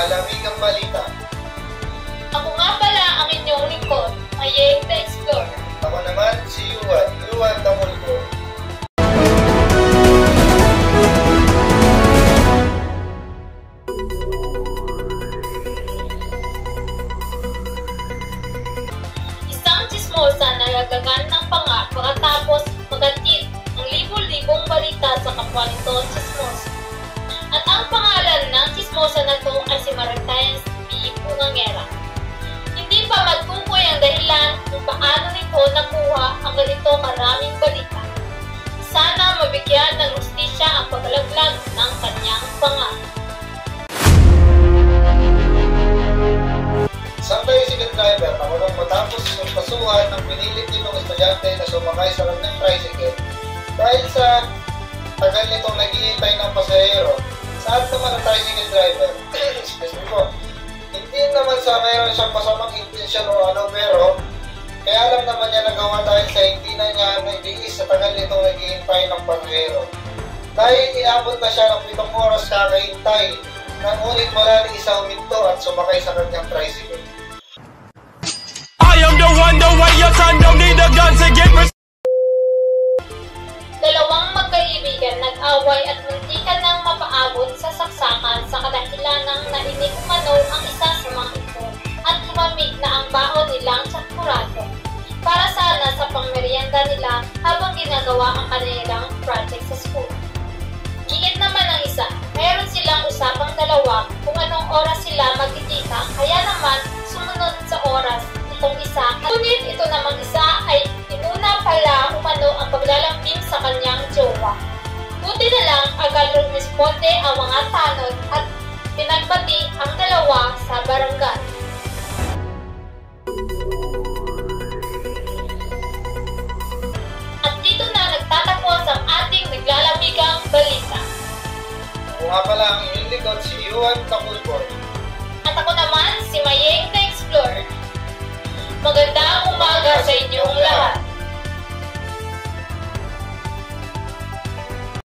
naglalamigang balita. Ako nga pala ang inyong lingkod, Mayeng the Explorer. Ako naman si Yuan Tamulko. Isang chismosa na nagagagan ng panga pagkatapos magatid ang libo-libong balita sa kapwa nito chismosa. At ang pangalan ng chismosa na to ay si Maritayan P. Pungangera. Hindi pa matukoy ang dahilan kung paano nito nakuha ang ganito karaming balita. Sana mabigyan ng hustisya ang paglalaglag ng kanyang panga. Isang tricycle driver na walang matapos pasuhan ng pinilit nitong estudyante na sumakay sa kanyang tricycle dahil sa tagal nitong naghihintay ng pasahero. Saan naman ang tricycle driver? Excuse me po. Hindi naman sa mayroon siyang masamang intensyon o ano, pero kaya lang naman niya nagawa dahil sa hindi na niya naibiis sa tagal nitong naghihintay ng pasahero. Dahil iabot na siya ng 7 oras kakahintay, ngunit wala ni isa huminto at sumakay sa kanyang tricycle. I am the one, the way your son don't need a gun to get Dalawang magkaibigan nag-away at muntikan nang mapaabot sa saksakan sa kadahilan ng narinig umano ang isa sa mga ito at lumamig na ang baon nilang tsakurado para sana sa pangmerienda nila habang ginagawa ang kanilang project sa school. Giit naman ang isa, mayroon silang usapang dalawa kung anong oras sila magkikita, kaya naman sumunod sa oras itong isa. Ngunit ito namang isa ay inuna pala umano ang paglalambing sa kanyang jowa. Buti na lang agad rumisponde ang mga tanod at pinagbati ang dalawa sa barangay. At dito na nagtatapos ang ating naglalamigang balita. Ako nga pala ang inyong likod si Yuan Tamulko. At ako naman si Mayeng the Explorer. Magandang umaga sa inyong lahat.